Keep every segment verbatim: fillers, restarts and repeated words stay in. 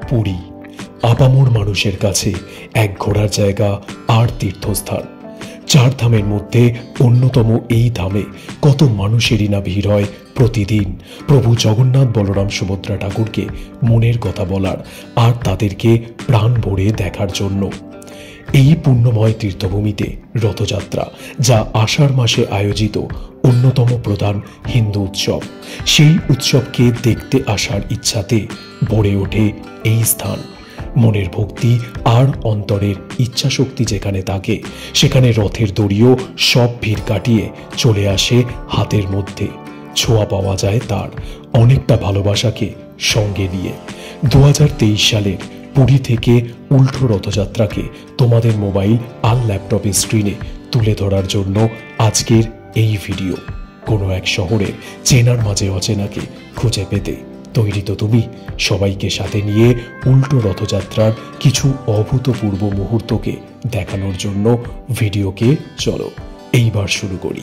পুরী আপামর মানুষের কাছে এক ঘোরার জায়গা আর তীর্থস্থান। চার ধামের মধ্যে অন্যতম এই ধামে কত মানুষেরই না ভিড় হয় প্রতিদিন প্রভু জগন্নাথ বলরাম সুভদ্রা ঠাকুরকে মনের কথা বলার আর তাদেরকে প্রাণ ভরে দেখার জন্য। এই পুণ্যময় তীর্থভূমিতে রথযাত্রা, যা আষাঢ় মাসে আয়োজিত অন্যতম প্রধান হিন্দু উৎসব, সেই উৎসবকে দেখতে আসার ইচ্ছাতে ভরে ওঠে এই স্থান। মনের ভক্তি আর অন্তরের ইচ্ছাশক্তি যেখানে থাকে, সেখানে রথের দড়িও সব ভিড় কাটিয়ে চলে আসে হাতের মধ্যে। ছোঁয়া পাওয়া যায় তার অনেকটা ভালোবাসাকে সঙ্গে নিয়ে। দু হাজার তেইশ সালের পুরী থেকে উল্টো রথযাত্রাকে তোমাদের মোবাইল আর ল্যাপটপের স্ক্রিনে তুলে ধরার জন্য আজকের এই ভিডিও। কোনো এক শহরের চেনার মাঝে অচেনাকে খুঁজে পেতে তৈরি তো তুমি? সবাইকে সাথে নিয়ে উল্টো রথযাত্রার কিছু অভূতপূর্ব মুহূর্তকে দেখানোর জন্য ভিডিওকে চলো এইবার শুরু করি।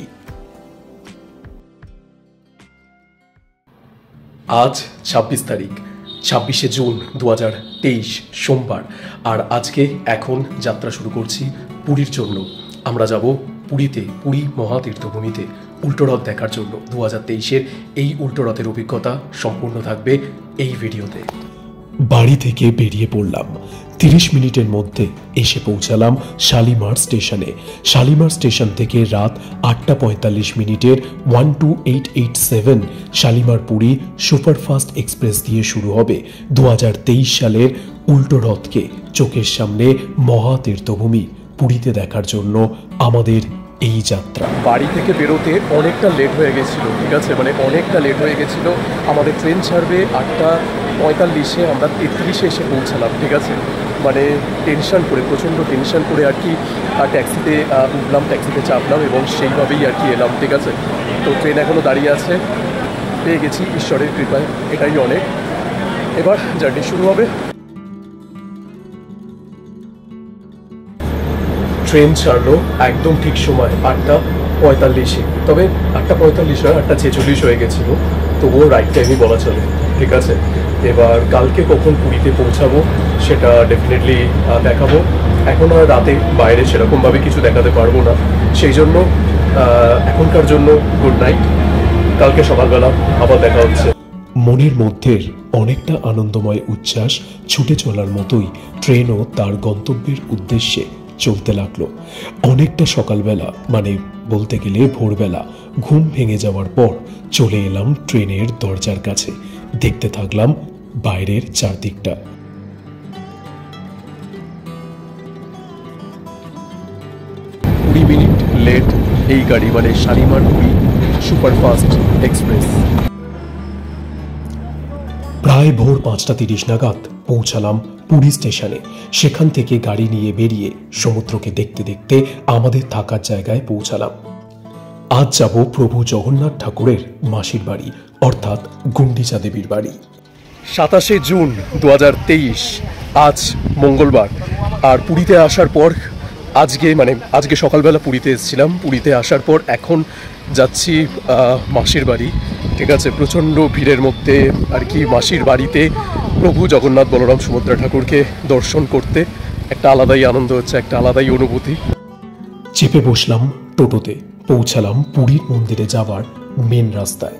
আজ ছাব্বিশ তারিখ, ছাব্বিশে জুন দু হাজার তেইশ সোমবার। আর আজকে এখন যাত্রা শুরু করছি পুরীর জন্য। আমরা যাব পুরীতে, পুরী মহাতীর্থভূমিতে উল্টো রথ দেখার জন্য। দু হাজার তেইশের এই উল্টো রথের অভিজ্ঞতা সম্পূর্ণ থাকবে এই ভিডিওতে। বাড়ি থেকে বেরিয়ে পড়লাম। তিরিশ মিনিটের মধ্যে এসে পৌঁছালাম শালিমার স্টেশনে। শালিমার স্টেশন থেকে রাত আটটা পঁয়তাল্লিশ মিনিটের one two eight eight seven Shalimar Puri superfast express দিয়ে শুরু হবে দু হাজার তেইশ সালের উল্টো রথকে চোখের সামনে মহাতীর্থভূমি পুরীতে দেখার জন্য আমাদের এই যাত্রা। বাড়ি থেকে বেরোতে অনেকটা লেট হয়ে গেছিল, ঠিক আছে, মানে অনেকটা লেট হয়ে গেছিল। আমাদের ট্রেন ছাড়বে আটটা পঁয়তাল্লিশে, আমরা তেত্রিশে এসে পৌঁছালাম, ঠিক আছে। মানে টেনশন করে, প্রচণ্ড টেনশন করে আর কি ট্যাক্সিতে উঠলাম, ট্যাক্সিতে চাপলাম এবং সেইভাবেই আর কি এলাম, ঠিক আছে। তো ট্রেন এখনও দাঁড়িয়ে আছে, পেয়ে গেছি ঈশ্বরের কৃপায়, এটাই অনেক। এবার জার্নি শুরু হবে। ট্রেন ছাড়লো একদম ঠিক সময় আটটা পঁয়তাল্লিশে, তবে আটটা পঁয়তাল্লিশ নয়, আটটা ছেচল্লিশ হয়ে গেছিলো, তবুও রাইট টাইমই বলা চলে, ঠিক আছে। এবার কালকে কখন পুরীতে পৌঁছাবো সেটা ডেফিনেটলি দেখাবো। এখন আর রাতে বাইরে সেরকমভাবে কিছু দেখাতে পারবো না, সেই জন্য এখনকার জন্য গুড নাইট। কালকে সকালবেলা আবার দেখা হচ্ছে। মনের মধ্যে অনেকটা আনন্দময় উচ্ছ্বাস ছুটে চলার মতোই ট্রেনও তার গন্তব্যের উদ্দেশ্যে চলতে লাগলো। অনেকটা সকালবেলা, মানে বলতে গেলে ভোরবেলা ঘুম ভেঙে যাওয়ার পর চলে এলাম ট্রেনের দরজার কাছে। দেখতে থাকলাম বাইরের চারদিকটা। কুড়ি মিনিট লেট এই গাড়ি, মানে শালিমার পুরী সুপারফাস্ট এক্সপ্রেস। প্রায় ভোর পাঁচটা তিরিশ নাগাদ পৌঁছালাম পুরী স্টেশনে। সেখান থেকে গাড়ি নিয়ে বেরিয়ে সমুদ্রকে দেখতে দেখতে আমাদের থাকার জায়গায় পৌঁছালাম। আজ যাব প্রভু জগন্নাথ ঠাকুরের মাসির বাড়ি, অর্থাৎ গুন্ডিচা দেবীর বাড়ি। সাতাশে জুন দু হাজার তেইশ, আজ মঙ্গলবার। আর পুরীতে আসার পর আজকে মানে আজকে সকালবেলা পুরীতে এসেছিলাম। পুরীতে আসার পর এখন যাচ্ছি মাসির বাড়ি, ঠিক আছে। প্রচণ্ড ভিড়ের মধ্যে আর কি মাসির বাড়িতে প্রভু জগন্নাথ বলরাম সুভদ্রা ঠাকুরকে দর্শন করতে একটা আলাদাই আনন্দ হচ্ছে, একটা আলাদাই অনুভূতি। চেপে বসলাম টোটোতে, পৌঁছালাম পুরীর মন্দিরে যাওয়ার মেন রাস্তায়।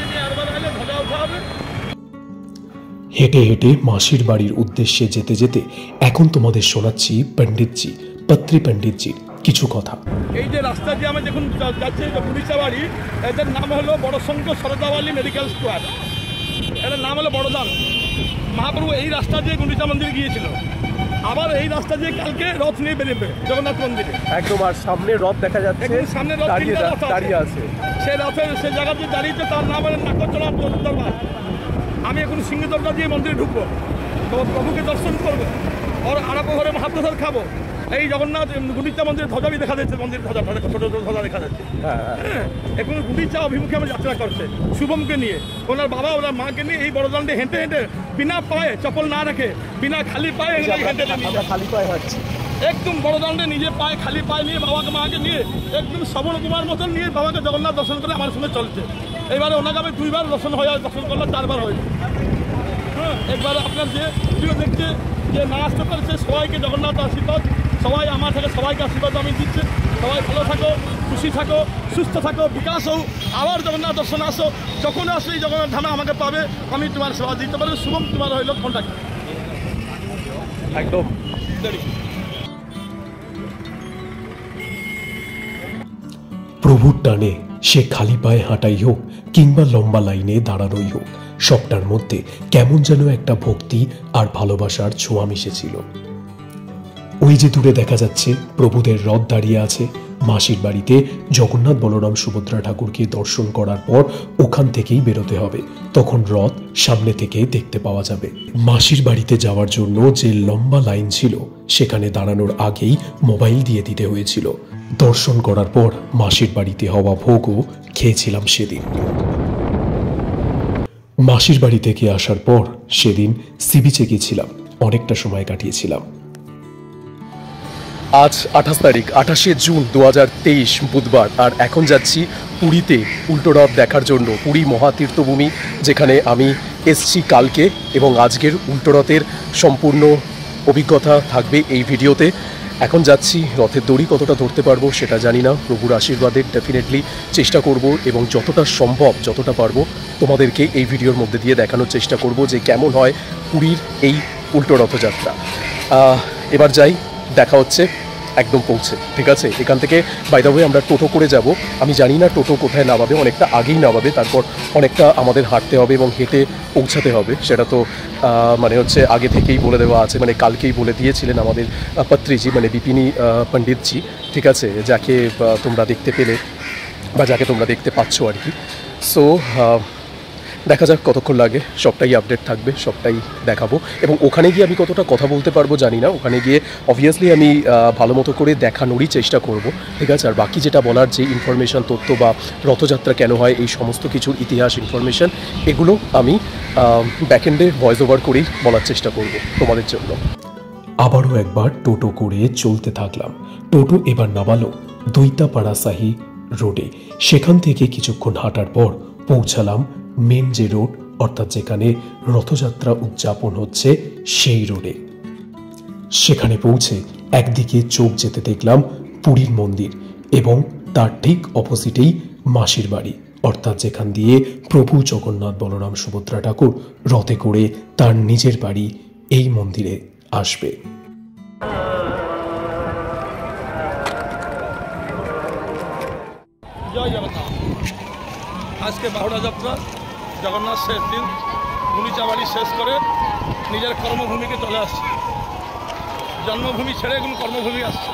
হেঁটে হেঁটে মাসির বাড়ির উদ্দেশ্যে যেতে যেতে এখন তোমাদের শোনাচ্ছি পণ্ডিতজি, পত্রী পণ্ডিতজির কিছু কথা। এই যে রাস্তা দিয়ে আমরা দেখুন যাচ্ছি গুন্ডিচা বাড়ি, এদের নাম হলো বড় শঙ্কর সরদাওয়ালি মেডিকেল স্টোর, এটার নাম হলো বড়দান। মহাপ্রভু এই রাস্তা দিয়ে গুন্ডিচা মন্দিরে গিয়েছিল, আবার এই রাস্তা দিয়ে কালকে রথ নিয়ে বেরোবে জগন্নাথ মন্দিরে একদম। আর সামনে রথ দেখা যাচ্ছে, সামনে রথ দাঁড়িয়ে আছে, সে রথের সে জায়গাতে দাঁড়িয়েছে, তার নাম হলো নাকচড়া দরবার। আমি এখন সিংহ দরজা দিয়ে মন্দিরে ঢুকবো, তো প্রভুকে দর্শন করবো, আর আরাপ ঘরে মহাপ্রসাদ খাবো। এই জগন্নাথ গুন্ডিচা মন্দিরের ধ্বজাবি দেখা যাচ্ছে, মন্দিরের ধ্বজা ছোট ছোট ধ্বজা দেখা যাচ্ছে। হ্যাঁ, এখন গুন্ডিচা অভিমুখে আমার যাত্রা করছে শুভমকে নিয়ে, ওনার বাবা ওনার মাকে নিয়ে এই বড়দান্ডে হেঁটে হেঁটে বিনা পায়ে, চপল না রেখে বিনা খালি পায়ে হেঁটে খালি পায়ে হাঁটছে একদম বড়দান্ডে, নিজে পায়ে খালি পায়ে নিয়ে বাবাকে মাকে নিয়ে একদম শ্রবণ কুমার মতন নিয়ে বাবাকে জগন্নাথ দর্শন করে আমার সঙ্গে চলছে। এবারে ওনাকে আমি দুইবার দর্শন হয়ে দর্শন করলাম, চারবার হয়েছে। একবার আপনার যে ভিডিও দেখছে যে না আসতে পারছে সবাইকে জগন্নাথ আশীর্বাদ, সবাই আমার থেকে সবাইকে আশীর্বাদ আমি দিচ্ছি। সবাই ভালো থাকো, খুশি থাকো, সুস্থ থাকো, বিকাশ হোক, আবার জগন্নাথ দর্শন আসো। যখন আসলে এই জগন্নাথ ধামে আমাকে পাবে, আমি তোমার সেবা দিতে পারবো। শুভম তোমার হইল কন্ট্যাক্ট একদম। প্রভুর টানে সে খালি পায়ে হাঁটাই হোক কিংবা লম্বা লাইনে দাঁড়ানোই হোক, সবটার মধ্যে কেমন যেন একটা ভক্তি আর ভালোবাসার ছোঁয়া মিশেছিল। ওই যে দূরে দেখা যাচ্ছে প্রভুদের রথ দাঁড়িয়ে আছে। মাসির বাড়িতে জগন্নাথ বলরাম সুভদ্রা ঠাকুরকে দর্শন করার পর ওখান থেকেই বেরোতে হবে, তখন রথ সামনে থেকে দেখতে পাওয়া যাবে। মাসির বাড়িতে যাওয়ার জন্য যে লম্বা লাইন ছিল সেখানে দাঁড়ানোর আগেই মোবাইল দিয়ে দিতে হয়েছিল। দর্শন করার পর মাসির বাড়িতে হওয়া ভোগও খেয়েছিলাম সেদিন। মাসির বাড়ি থেকে আসার পর সেদিন সি বিচে গেছিলাম, অনেকটা সময় কাটিয়েছিলাম। আজ আঠাশ তারিখ আঠাশে জুন দু হাজার তেইশ বুধবার, আর এখন যাচ্ছি পুরীতে উল্টো রথ দেখার জন্য। পুরী মহাতীর্থভূমি, যেখানে আমি এসছি কালকে, এবং আজকের উল্টো রথের সম্পূর্ণ অভিজ্ঞতা থাকবে এই ভিডিওতে। এখন যাচ্ছি, রথের দড়ি কতটা ধরতে পারবো সেটা জানি না, প্রভুর আশীর্বাদে ডেফিনেটলি চেষ্টা করব, এবং যতটা সম্ভব যতটা পারবো তোমাদেরকে এই ভিডিওর মধ্যে দিয়ে দেখানোর চেষ্টা করব যে কেমন হয় পুরীর এই উল্টো রথযাত্রা। এবার যাই, দেখা হচ্ছে একদম পৌঁছে, ঠিক আছে? এখান থেকে বাই দ্য ওয়ে আমরা টোটো করে যাব। আমি জানি না টোটো কোথায় নামাবে, অনেকটা আগেই নামাবে, তারপর অনেকটা আমাদের হাঁটতে হবে এবং হেঁটে পৌঁছাতে হবে। সেটা তো মানে হচ্ছে আগে থেকেই বলে দেওয়া আছে, মানে কালকেই বলে দিয়েছিলেন আমাদের পত্রিজি, মানে বিপিনী পণ্ডিতজি, ঠিক আছে, যাকে তোমরা দেখতে পেলে বা যাকে তোমরা দেখতে পাচ্ছ আর কি। সো দেখা যাক কতক্ষণ লাগে, সবটাই আপডেট থাকবে, সবটাই দেখাবো। এবং ওখানে গিয়ে আমি কতটা কথা বলতে পারবো জানি না, ওখানে গিয়ে অবভিয়াসলি আমি ভালো মতো করে দেখানোরই চেষ্টা করব, ঠিক আছে? আর বাকি যেটা বলার, যে ইনফরমেশান, তথ্য বা রথযাত্রা কেন হয়, এই সমস্ত কিছুর ইতিহাস, ইনফরমেশান, এগুলো আমি ব্যাকএন্ডে ভয়েস ওভার করেই বলার চেষ্টা করব তোমাদের জন্য। আবারও একবার টোটো করে চলতে থাকলাম। টোটো এবার নামালো দৈতাপাড়া সাহি রোডে। সেখান থেকে কিছুক্ষণ হাঁটার পর পৌঁছালাম মেন যে রোড, অর্থাৎ যেখানে রথযাত্রা উদযাপন হচ্ছে সেই রোডে। সেখানে পৌঁছে একদিকে চোখ যেতে দেখলাম পুরীর মন্দির, এবং তার ঠিক অপোজিটেই মাসির বাড়ি, অর্থাৎ যেখান দিয়ে প্রভু জগন্নাথ বলরাম সুভদ্রা ঠাকুর রথে করে তার নিজের বাড়ি এই মন্দিরে আসবে। জয় জগন্নাথ। আজকে বাহুড়া যাত্রা, জগন্নাথ শেষ দিন, গুলিচা বাড়ি শেষ করে নিজের কর্মভূমিকে চলে আসছে। জন্মভূমি ছেড়ে এখন কর্মভূমি আসছে।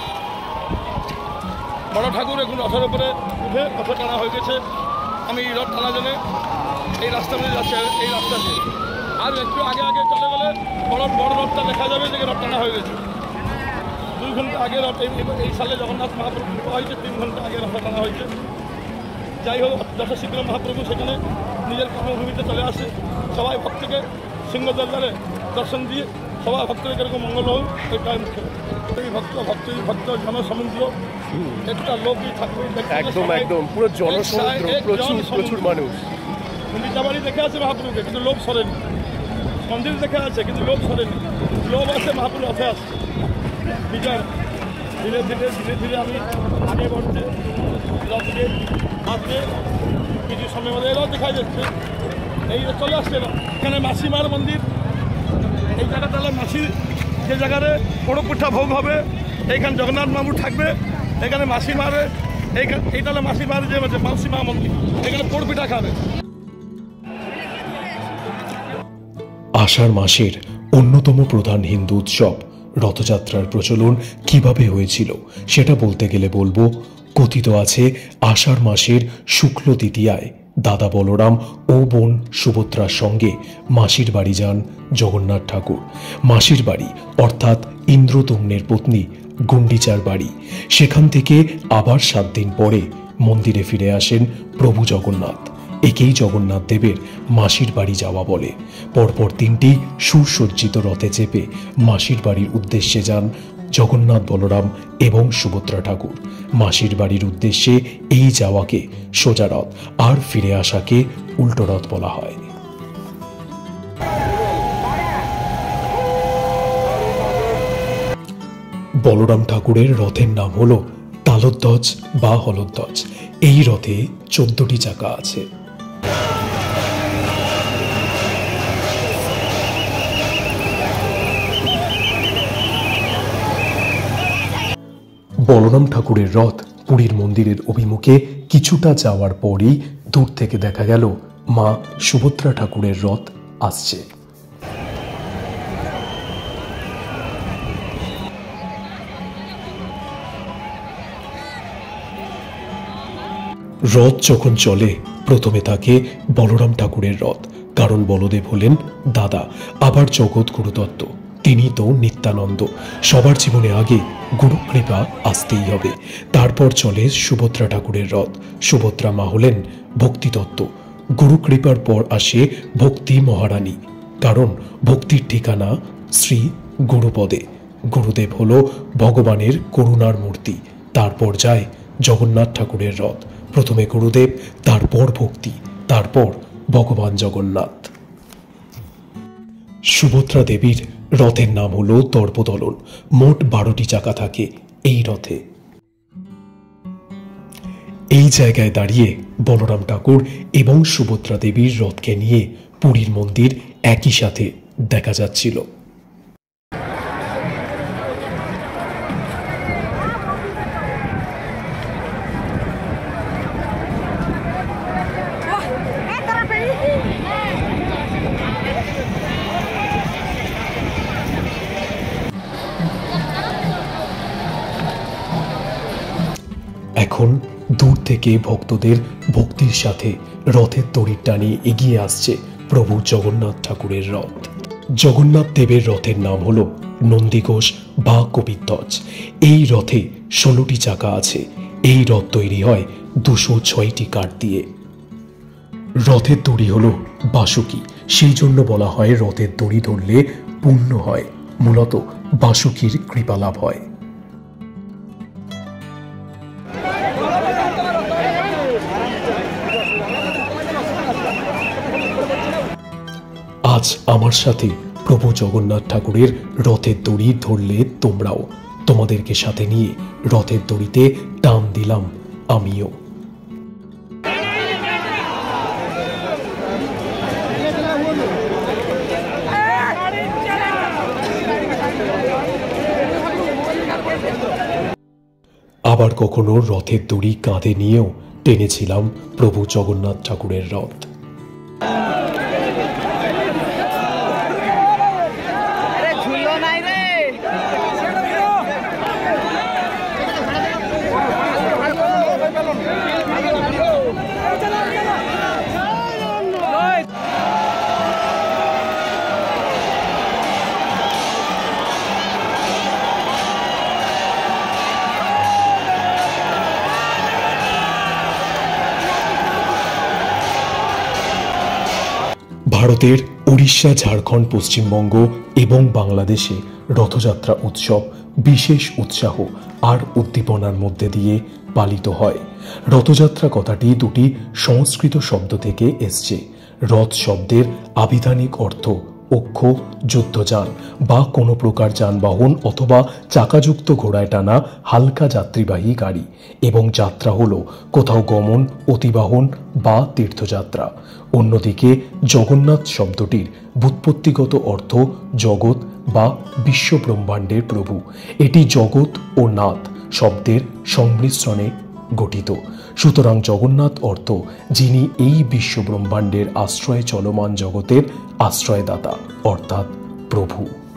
বড় ঠাকুর এখন রথের উপরে উঠে রথ টানা হয়ে গেছে। আমি রথ টানার জন্য এই রাস্তা দিয়ে যাচ্ছি, এই রাস্তা দিয়ে। আর একটু আগে আগে চলে গেলে বড় বড় রথটা দেখা যাবে যে রথ টানা হয়ে গেছে। দুই ঘন্টা আগে রথ, এই সালে জগন্নাথ মহাপ্রভু হয়েছে, তিন ঘন্টা আগে রথ টানা হয়েছে। যাই হোক, যথাশীঘ্র মহাপ্রভু সেখানে নিজের কর্মভূমিতে চলে আসে। সবাই ভক্তকে সিংহদরবারে দর্শন দিয়ে সবাই ভক্তের কিরকম মঙ্গল হোক, এটাই মুখ্য। এই ভক্ত ভক্ত ভক্ত জনসমুদ্র, একটা লোকই ঠাকুর একদম একদম পুরো জনসমুদ্র, প্রচুর প্রচুর মানুষ। গুলিচা বাড়ি দেখে আছে মহাপ্রভুকে, কিন্তু লোক সরেনি। মন্দির দেখে আছে, কিন্তু লোক সরেনি। লোক আছে, মহাপ্রভু রথে আসছে। বিজয় ধীরে ধীরে ধীরে ধীরে আমি আগে বলছে রথকে আসবে। কিছু সময় মধ্যে এরাও দেখা যাচ্ছে, এই চলে আসছে। এখানে মাসিমার মন্দির, এই জায়গাটা হলো মাসি, যে জায়গায় পোড়ো পিঠা ভোগ হবে, এইখানে জগন্নাথ বাবু থাকবে। এখানে মাসিমার, এইখানে এইটা হলো মাসিমার যে মাসিমা মন্দির, এখানে পোড় পিঠা খাবে। আষাঢ় মাসের অন্যতম প্রধান হিন্দু উৎসব রথযাত্রার প্রচলন কিভাবে হয়েছিল সেটা বলতে গেলে বলবো, কথিত আছে আষাঢ় মাসের শুক্ল তৃতীয়ায় দাদা বলরাম ও বোন সুভদ্রার সঙ্গে মাসির বাড়ি যান জগন্নাথ ঠাকুর। মাসির বাড়ি অর্থাৎ ইন্দ্রতম্নের পত্নী গুন্ডিচার বাড়ি। সেখান থেকে আবার সাত দিন পরে মন্দিরে ফিরে আসেন প্রভু জগন্নাথ। একেই জগন্নাথ দেবের মাসির বাড়ি যাওয়া বলে। পরপর তিনটি সুসজ্জিত রথে চেপে মাসির বাড়ির উদ্দেশ্যে যান জগন্নাথ বলরাম এবং সুভদ্রা ঠাকুর। মাসির বাড়ির উদ্দেশ্যে এই যাওয়াকে সোজা রথ, আর ফিরে আসাকে উল্টো রথ বলা হয়। বলরাম ঠাকুরের রথের নাম হলো তালধ্বজ বা হলধ্বজ। এই রথে চোদ্দটি চাকা আছে। বলরাম ঠাকুরের রথ পুরীর মন্দিরের অভিমুখে কিছুটা যাওয়ার পরই দূর থেকে দেখা গেল মা সুভদ্রা ঠাকুরের রথ আসছে। রথ যখন চলে প্রথমে থাকে বলরাম ঠাকুরের রথ, কারণ বলদেব হলেন দাদা, আবার জগৎ গুরুদত্ত, তিনি তো নিত্যানন্দ। সবার জীবনে আগে গুরু কৃপা আসতেই হবে। তারপর চলে সুভদ্রা ঠাকুরের রথ। সুভদ্রা মা হলেন ভক্তিতত্ত্ব। গুরু কৃপার পর আসে ভক্তি মহারানী, কারণ ভক্তির ঠিকানা শ্রী গুরুপদে। গুরুদেব হল ভগবানের করুণার মূর্তি। তারপর যায় জগন্নাথ ঠাকুরের রথ। প্রথমে গুরুদেব, তারপর ভক্তি, তারপর ভগবান জগন্নাথ। সুভদ্রা দেবীর রথের নাম হলো দর্পদলন। মোট বারোটি চাকা থাকে এই রথে। এই জায়গায় দাঁড়িয়ে বলরাম ঠাকুর এবং সুভদ্রা দেবীর রথকে নিয়ে পুরীর মন্দির একই সাথে দেখা যাচ্ছিল। এখন দূর থেকে ভক্তদের ভক্তির সাথে রথের দড়ির টানে এগিয়ে আসছে প্রভু জগন্নাথ ঠাকুরের রথ। জগন্নাথ দেবের রথের নাম হল নন্দীঘোষ বা কপিধ্বজ। এই রথে ষোলোটি চাকা আছে। এই রথ তৈরি হয় দুশো ছয়টি কাঠ দিয়ে। রথের দড়ি হল বাসুকি, সেই জন্য বলা হয় রথের দড়ি ধরলে পুণ্য হয়। মূলত বাসুকির কৃপালাভ হয়। আজ আমার সাথে প্রভু জগন্নাথ ঠাকুরের রথের দড়ি ধরলে তোমরাও, তোমাদেরকে সাথে নিয়ে রথের দড়িতে টান দিলাম আমিও। আবার কখনো রথের দড়ি কাঁধে নিয়েও টেনেছিলাম প্রভু জগন্নাথ ঠাকুরের রথ। ভারতের উড়িষ্যা, ঝাড়খণ্ড, পশ্চিমবঙ্গ এবং বাংলাদেশে রথযাত্রা উৎসব বিশেষ উৎসাহ আর উদ্দীপনার মধ্যে দিয়ে পালিত হয়। রথযাত্রা কথাটি দুটি সংস্কৃত শব্দ থেকে এসছে। রথ শব্দের আবিধানিক অর্থ অক্ষ, যুদ্ধযান বা কোনো প্রকার যানবাহন অথবা চাকাযুক্ত ঘোড়ায় টানা হালকা যাত্রীবাহী গাড়ি, এবং যাত্রা হলো কোথাও গমন, অতিবাহন বা তীর্থযাত্রা। অন্যদিকে জগন্নাথ শব্দটির ব্যুৎপত্তিগত অর্থ জগৎ বা বিশ্বব্রহ্মাণ্ডের প্রভু। এটি জগৎ ও নাথ শব্দের সংমিশ্রণে গঠিত। সুতরাং জগন্নাথ অর্থ যিনি এই বিশ্বব্রহ্মাণ্ডের আশ্রয়ে চলমান জগতের আশ্রয়দাতা, অর্থাৎ প্রভু।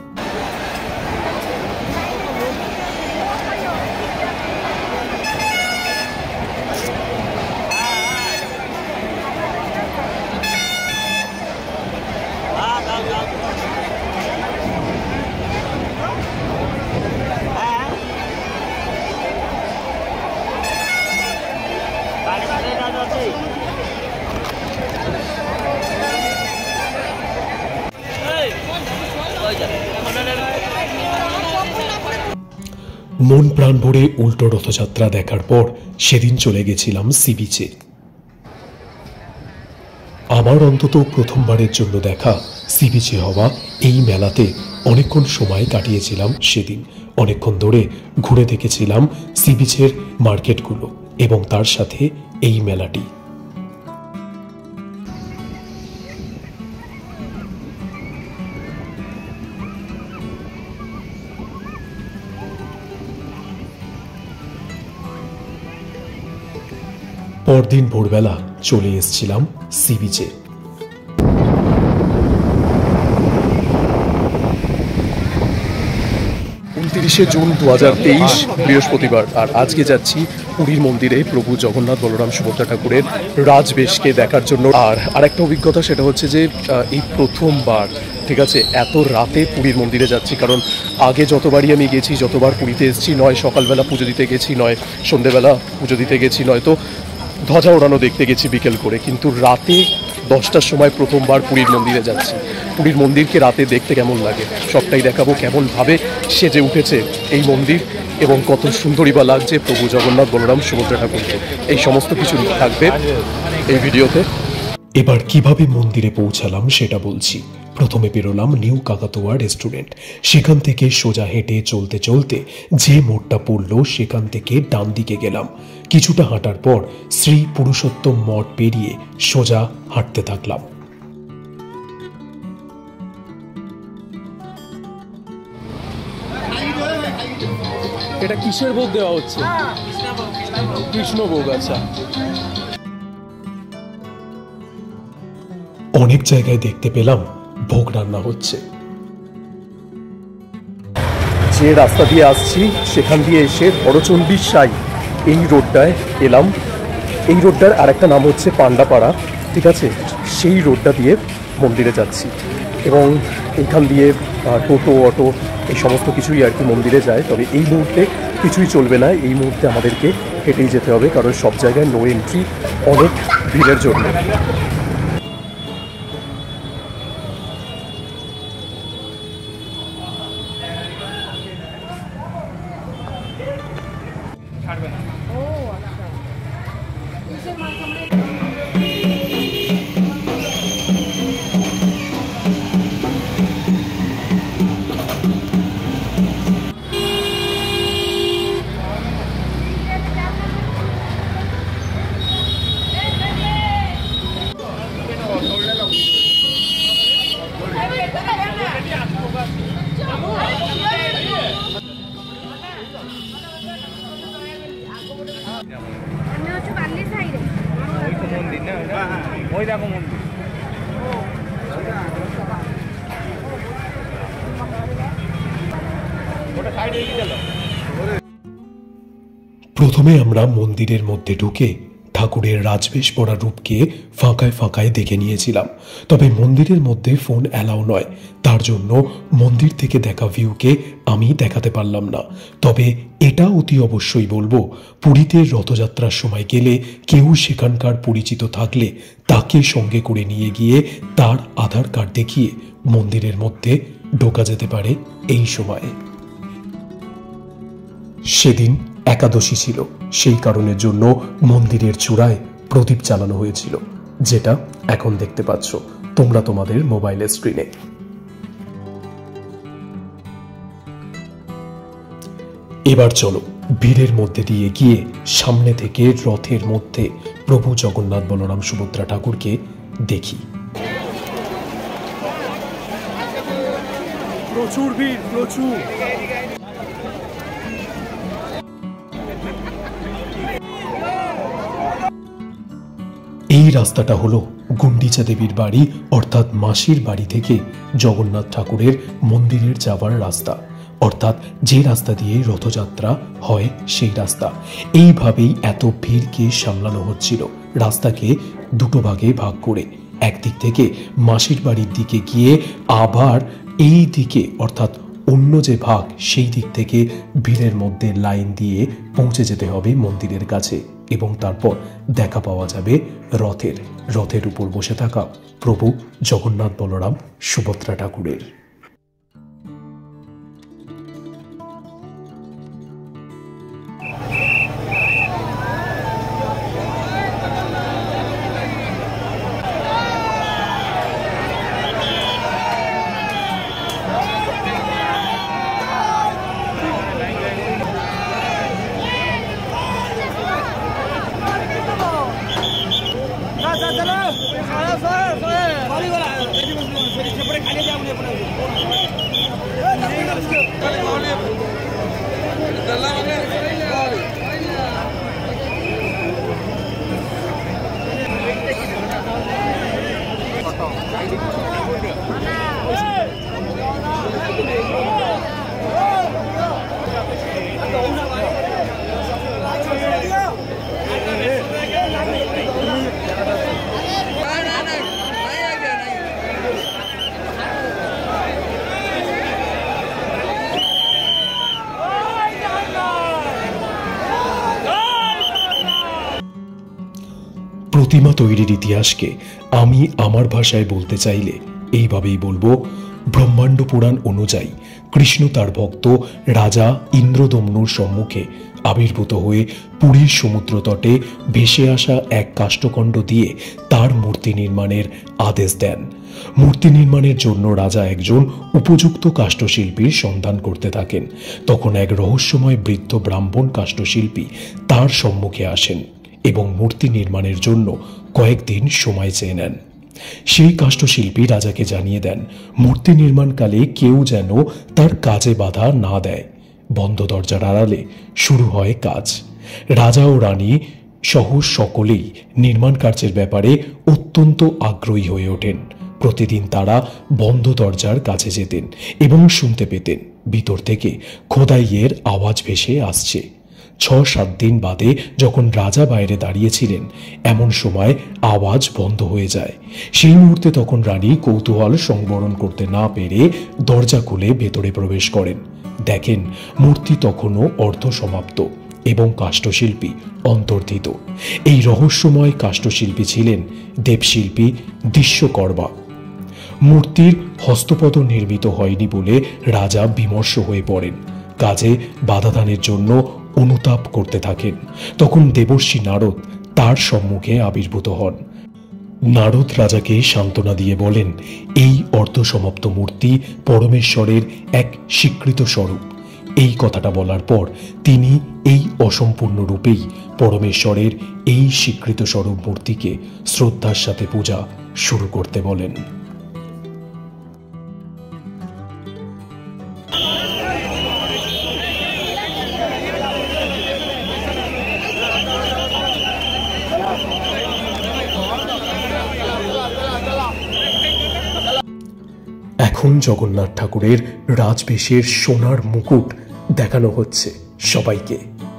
মন প্রাণ ভরে উল্টো রথযাত্রা দেখার পর সেদিন চলে গেছিলাম সি বিচে। আমার অন্তত প্রথমবারের জন্য দেখা সি বিচে হওয়া এই মেলাতে অনেকক্ষণ সময় কাটিয়েছিলাম সেদিন। অনেকক্ষণ ধরে ঘুরে দেখেছিলাম সি বিচের মার্কেটগুলো এবং তার সাথে এই মেলাটি। পরদিন ভোরবেলা চলে এসেছিলাম সি বিচে। উনত্রিশে জুন দু হাজার তেইশ বৃহস্পতিবার, আর আজকে যাচ্ছি পুরীর মন্দিরে প্রভু জগন্নাথ বলরাম সুভদ্রা ঠাকুরের রাজবেশকে দেখার জন্য। আর আরেকটা অভিজ্ঞতা, সেটা হচ্ছে যে এই প্রথমবার, ঠিক আছে, এত রাতে পুরীর মন্দিরে যাচ্ছি। কারণ আগে যতবারই আমি গেছি, যতবার পুরীতে এসেছি, নয় সকালবেলা পুজো দিতে গেছি, নয় সন্ধেবেলা পুজো দিতে গেছি, নয়তো ধ্বজা ওড়ানো দেখতে গেছি বিকেল করে, কিন্তু রাতে দশটার সময় প্রথমবার পুরীর মন্দিরে যাচ্ছি। পুরীর মন্দিরকে রাতে দেখতে কেমন লাগে সবটাই দেখাবো, কেমনভাবে সেজে উঠেছে এই মন্দির এবং কত সুন্দরী বা লাগছে প্রভু জগন্নাথ বলরাম সুভদ্রা ঠাকুরকে। এই সমস্ত কিছু থাকবে এই ভিডিওতে। এবার কিভাবে মন্দিরে পৌঁছালাম সেটা বলছি। প্রথমে বেরোলাম নিউ কাকাতুয়া রেস্টুরেন্ট। সেখান থেকে সোজা হেঁটে চলতে চলতে যে মোড়টা পড়লো সেখান থেকে ডান দিকে গেলাম। কিছুটা হাঁটার পর শ্রী পুরুষোত্তম মঠ পেরিয়ে সোজা হাঁটতে থাকলাম। এটা কিসের ভোগ দেওয়া হচ্ছে? কৃষ্ণভোগ। আচ্ছা, অনেক জায়গায় দেখতে পেলাম ভোগ রান্না হচ্ছে। যে রাস্তা দিয়ে আসছি সেখান দিয়ে এসে বড়চণ্ডীর সাই এই রোডটায় এলাম। এই রোডটার আর একটা নাম হচ্ছে পান্ডাপাড়া, ঠিক আছে। সেই রোডটা দিয়ে মন্দিরে যাচ্ছি এবং এইখান দিয়ে টোটো, অটো এই সমস্ত কিছুই আর কি মন্দিরে যায়। তবে এই মুহূর্তে কিছুই চলবে না, এই মুহূর্তে আমাদেরকে হেঁটেই যেতে হবে, কারণ সব জায়গায় নো এন্ট্রি, অনেক ভিড়ের জন্য। প্রথমে আমরা মন্দিরের মধ্যে ঢুকে ঠাকুরের রাজবেশ পরা রূপকে ফাঁকায় ফাঁকায় দেখে নিয়েছিলাম। তবে মন্দিরের মধ্যে ফোন অ্যালাউ নয়, তার জন্য মন্দির থেকে দেখা ভিউকে আমি দেখাতে পারলাম না। তবে এটা অতি অবশ্যই বলবো, পুরীতে রথযাত্রার সময় গেলে কেউ সেখানকার পরিচিত থাকলে তাকে সঙ্গে করে নিয়ে গিয়ে তার আধার কার্ড দেখিয়ে মন্দিরের মধ্যে ঢোকা যেতে পারে এই সময়ে। সেদিন একাদশী ছিল, সেই কারণের জন্য মন্দিরের চূড়ায় প্রদীপ চালানো হয়েছিল, যেটা এখন দেখতে পাচ্ছ তোমরা তোমাদের মোবাইলের স্ক্রিনে। এবার চলো ভিড়ের মধ্যে দিয়ে গিয়ে সামনে থেকে রথের মধ্যে প্রভু জগন্নাথ বলরাম সুভদ্রা ঠাকুরকে দেখি। প্রচুর ভিড়, প্রচুর। এই রাস্তাটা হলো গুন্ডিচা দেবীর বাড়ি অর্থাৎ মাসির বাড়ি থেকে জগন্নাথ ঠাকুরের মন্দিরের যাওয়ার রাস্তা, অর্থাৎ যে রাস্তা দিয়ে রথযাত্রা হয় সেই রাস্তা। এইভাবেই এত ভিড়কে সামলানো হচ্ছিল রাস্তাকে দুটো ভাগে ভাগ করে। একদিক থেকে মাসির বাড়ির দিকে গিয়ে আবার এই দিকে অর্থাৎ অন্য যে ভাগ সেই দিক থেকে ভিড়ের মধ্যে লাইন দিয়ে পৌঁছে যেতে হবে মন্দিরের কাছে এবং তারপর দেখা পাওয়া যাবে রথের রথের উপর বসে থাকা প্রভু জগন্নাথ বলরাম সুভদ্রা ঠাকুরের। প্রতিমা তৈরির ইতিহাসকে আমি আমার ভাষায় বলতে চাইলে এইভাবেই বলবো, ব্রহ্মাণ্ড পুরাণ অনুযায়ী কৃষ্ণ তার ভক্ত রাজা ইন্দ্রদম্নুর সম্মুখে আবির্ভূত হয়ে পুরীর সমুদ্র তটে ভেসে আসা এক কাষ্ঠখণ্ড দিয়ে তার মূর্তি নির্মাণের আদেশ দেন। মূর্তি নির্মাণের জন্য রাজা একজন উপযুক্ত কাষ্ঠশিল্পীর সন্ধান করতে থাকেন। তখন এক রহস্যময় বৃদ্ধ ব্রাহ্মণ কাষ্ঠশিল্পী তার সম্মুখে আসেন এবং মূর্তি নির্মাণের জন্য কয়েকদিন সময় চেয়ে নেন। সেই কাষ্ঠশিল্পী রাজাকে জানিয়ে দেন মূর্তি নির্মাণকালে কেউ যেন তার কাজে বাধা না দেয়। বন্ধ দরজার আড়ালে শুরু হয় কাজ। রাজা ও রানী সহ সকলেই নির্মাণ কার্যের ব্যাপারে অত্যন্ত আগ্রহী হয়ে ওঠেন। প্রতিদিন তারা বন্ধ দরজার কাছে যেতেন এবং শুনতে পেতেন ভিতর থেকে খোদাইয়ের আওয়াজ ভেসে আসছে। ছ সাত দিন বাদে যখন রাজা বাইরে দাঁড়িয়েছিলেন, এমন সময় আওয়াজ বন্ধ হয়ে যায়। সেই মুহূর্তে তখন রানী কৌতূহল সংবরণ করতে না পেরে দরজা খুলে ভেতরে প্রবেশ করেন। দেখেন মূর্তি তখনও অর্ধ সমাপ্ত এবং কাষ্ঠশিল্পী অন্তর্ধিত। এই রহস্যময় কাষ্ঠশিল্পী ছিলেন দেবশিল্পী দৃশ্যকর্মা। মূর্তির হস্তপদ নির্মিত হয়নি বলে রাজা বিমর্ষ হয়ে পড়েন। কাজে বাধাদানের জন্য অনুতাপ করতে থাকেন। তখন দেবর্ষি নারদ তার সম্মুখে আবির্ভূত হন। নারদ রাজাকে সান্ত্বনা দিয়ে বলেন, এই অর্ধসমাপ্ত মূর্তি পরমেশ্বরের এক স্বীকৃত স্বরূপ। এই কথাটা বলার পর তিনি এই অসম্পূর্ণ রূপেই পরমেশ্বরের এই স্বীকৃত স্বরূপ মূর্তিকে শ্রদ্ধার সাথে পূজা শুরু করতে বলেন। এখন জগন্নাথ ঠাকুরের রাজবেশের সোনার মুকুট দেখানো হচ্ছে সবাইকে।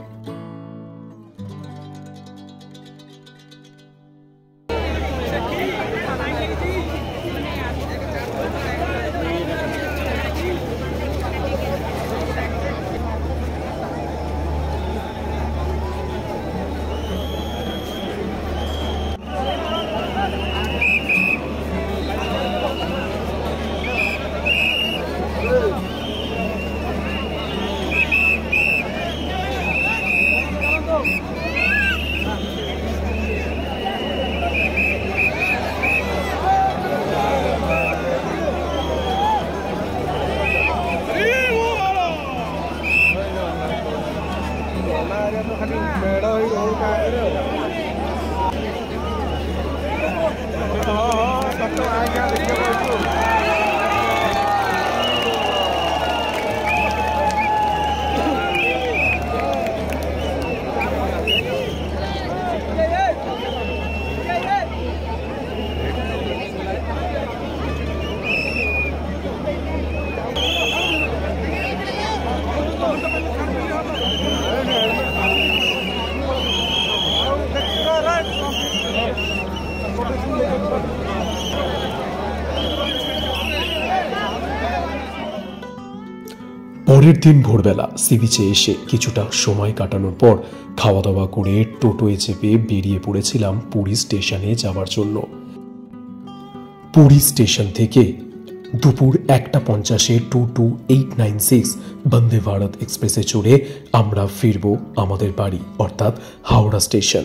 পরের দিন ভোরবেলা সি বিচে এসে কিছুটা সময় কাটানোর পর খাওয়া দাওয়া করে টোটোয় চেপে বেরিয়ে পড়েছিলাম পুরী স্টেশনে যাওয়ার জন্য। পুরী স্টেশন থেকে দুপুর একটা পঞ্চাশে two two eight nine six Vande Bharat এক্সপ্রেসে চড়ে আমরা ফিরব আমাদের বাড়ি, অর্থাৎ হাওড়া স্টেশন।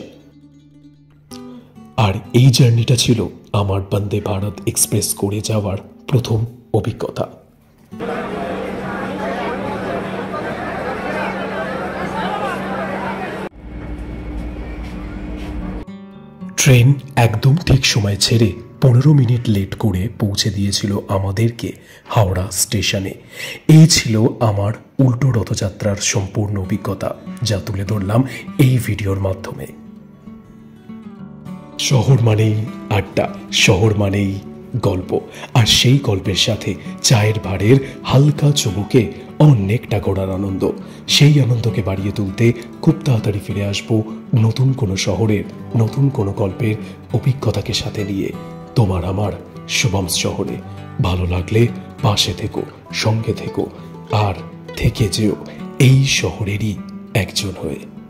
আর এই জার্নিটা ছিল আমার বন্দে ভারত এক্সপ্রেস করে যাওয়ার প্রথম অভিজ্ঞতা। ট্রেন একদম ঠিক সময় ছেড়ে পনেরো মিনিট লেট করে পৌঁছে দিয়েছিল আমাদেরকে হাওড়া স্টেশনে। এই ছিল আমার উল্টো রথযাত্রার সম্পূর্ণ অভিজ্ঞতা, যা তুলে ধরলাম এই ভিডিওর মাধ্যমে। শহর মানেই আড্ডা, শহর মানেই গল্প, আর সেই গল্পের সাথে চায়ের ভাঁড়ের হালকা চুমুকে অনেকটা ঘোরার আনন্দ। সেই আনন্দকে বাড়িয়ে তুলতে খুব তাড়াতাড়ি ফিরে আসবো নতুন কোনো শহরের নতুন কোনো গল্পের অভিজ্ঞতাকে সাথে নিয়ে। তোমার আমার শুভমস শহরে। ভালো লাগলে পাশে থেকো, সঙ্গে থেকো, আর থেকে যেও এই শহরেরই একজন হয়ে।